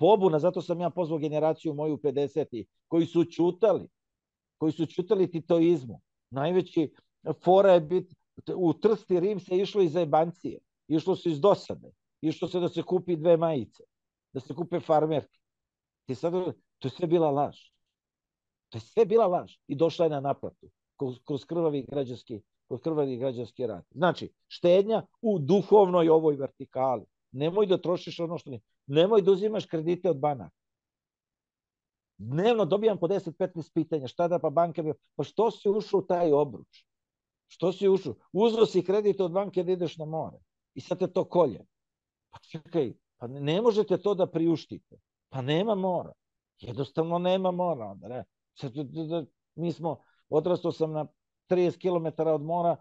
pobuna, zato sam ja pozvao generaciju moju 50. koji su ćutali titoizmu. Najveći fora je biti, u Trst i Rim se išlo iz jebancije, išlo se iz dosade, išlo se da se kupi 2 majice, da se kupe farmerke. To je sve bila laž. To je sve bila laž i došla je na naplatu kroz krvavi građanski rat. Znači, štednja u duhovnoj ovoj vertikali. Nemoj da trošiš ono što nemoj da uzimaš kredite od banaka. Dnevno dobijam po 10-15 pitanja. Šta da pa banka bi... Pa što si ušao u taj obruč? Što si ušao? Uzeo si kredit od banke da ideš na more. I sad te to kolje. Pa čekaj, pa ne možete to da priuštite. Pa nema mora. Jednostavno nema mora. Onda, ne. Mi smo, odrastao sam na 30 km od mora,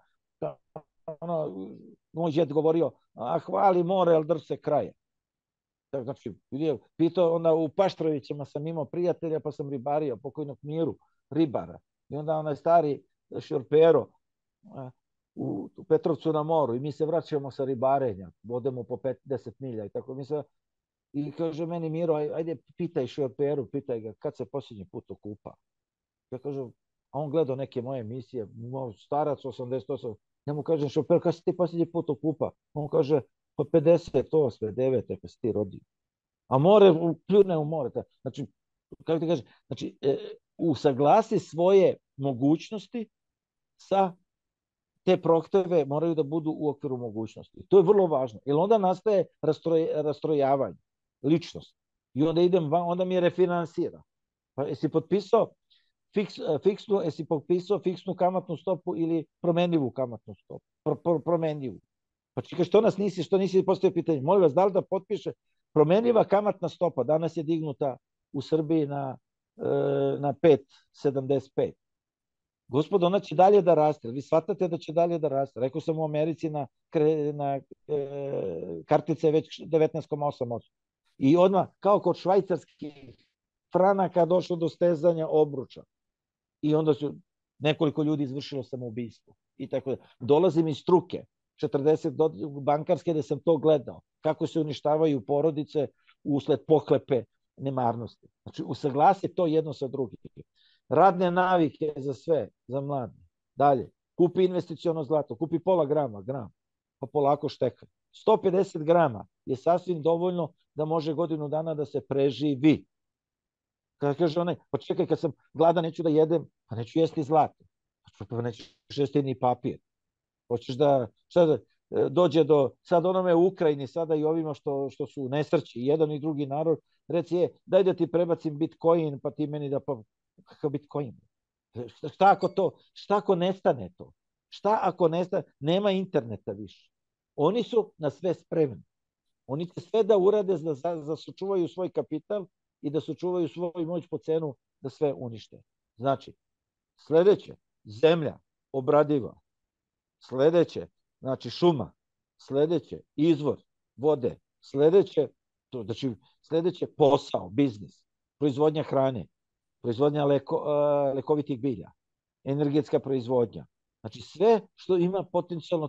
moj džet govorio, hvali more, ali drž se kraja. Znači, pitao, onda u Paštrovićima sam imao prijatelja, pa sam ribario, pokojnog Miru, ribara. I onda onaj stari šorpero u Petrovcu na moru i mi se vraćamo sa ribarenja, vodemo po 50 milja i tako. I kaže meni Miro, ajde pitaj šorperu, pitaj ga kad se posljednji put okupa. Ja kažem, a on gledao neke moje emisije, starac 88, ja mu kažem, šofer, kad si ti posljednji put okupa? On kaže, pa 58, 9, kad si ti rodio. A more, pljune u more. Znači, kako ti kažem, znači, usaglasi svoje mogućnosti sa te prohteve moraju da budu u okviru mogućnosti. To je vrlo važno, jer onda nastaje rastrojavanje, ličnost. I onda mi je refinansira. Pa jesi potpisao fiksnu kamatnu stopu ili promenljivu kamatnu stopu? Promenljivu. Pa čekaj, što nisi postavio pitanje? Molim vas, da li da potpiše promenljiva kamatna stopa? Danas je dignuta u Srbiji na 5,75. Gospodo, ona će dalje da raste. Vi shvatate da će dalje da raste. Rekao sam u Americi na kartice je već 19,8%. I odmah, kao kod švajcarskih franaka, došlo do stezanja obruča. I onda su nekoliko ljudi izvršilo samoubistvo. I tako da. Dolazim iz struke, 40 bankarske, da sam to gledao. Kako se uništavaju porodice usled pohlepe nemarnosti. Znači, usaglasi to jedno sa drugim. Radne navike za sve, za mlade. Dalje, kupi investiciono zlato, kupi pola gram, pa polako štekaj. 150 grama je sasvim dovoljno da može godinu dana da se preživi. Kada kaže onaj, pa čekaj, kad sam gladan neću da jedem, pa neću jesti zlato. Pa neću jesti ni papir. Hoćeš da dođe do, sad onome u Ukrajini, sada i ovima što su nesreći, jedan i drugi narod, reci daj da ti prebacim Bitcoin, pa ti meni da, pa kakav Bitcoin? Šta ako nestane to? Šta ako nestane? Nema interneta više. Oni su na sve spremni. Oni će sve da urade da sačuvaju svoj kapital i da sačuvaju svoju moć po cenu da sve unište. Znači, sledeće, zemlja obradiva. Sledeće, znači šuma. Sledeće, izvor vode. Sledeće posao, biznis, proizvodnja hrane, proizvodnja lekovitih bilja, energetska proizvodnja. Znači sve što ima potencijalno.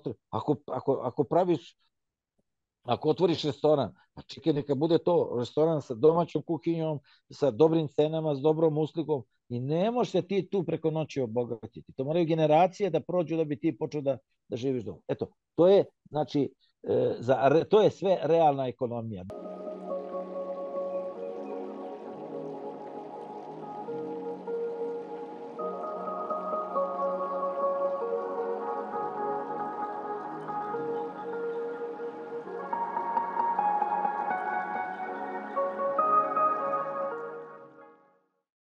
Ako otvoriš restoran, pa čekaj, neka bude to restoran sa domaćom kuhinjom, sa dobrim cenama, s dobrom uslugom i ne možeš se ti tu preko noći obogatiti. To moraju generacije da prođu da bi ti počeo da živiš dobro. Eto, to je, znači, to je sve realna ekonomija.